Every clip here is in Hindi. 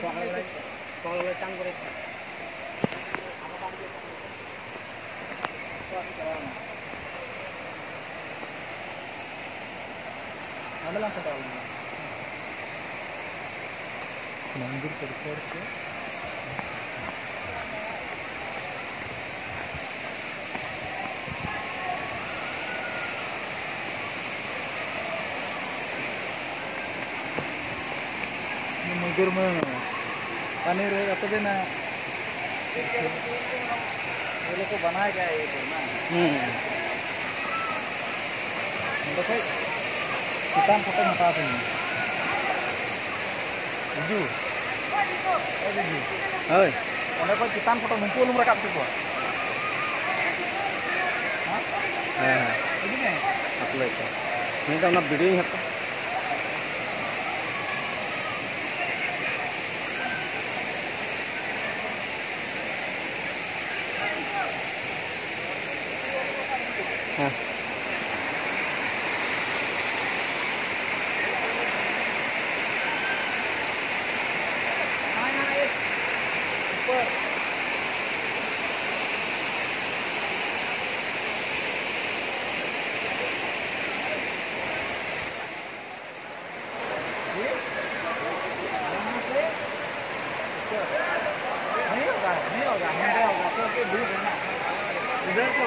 मंदिर परिसर से मंदिर में पानी रहेगा तभी ना ये लोग को बनाया गया है ये तो ना। देखो किसान फोटो हटा देंगे जी ओए उन्हें कोई किसान फोटो मुंकुल उम्र का आपको हाँ ini nih upload itu ini kan una video itu हाँ नहीं होगा क्योंकि दूर है ना इधर तो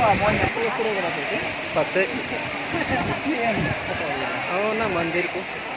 पासे ना मंदिर को